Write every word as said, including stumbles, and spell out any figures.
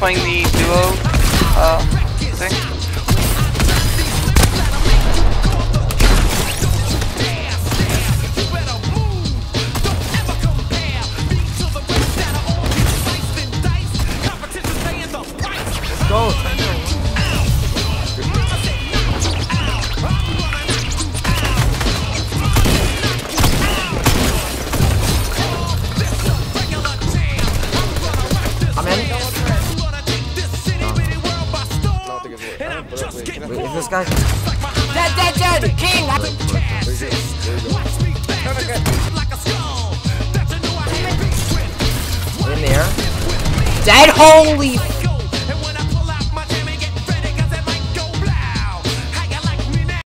playing the duo uh, thing. Let's go. I'm in. Wait, is this guy? Dead, dead, dead! King! In there. Dead, holy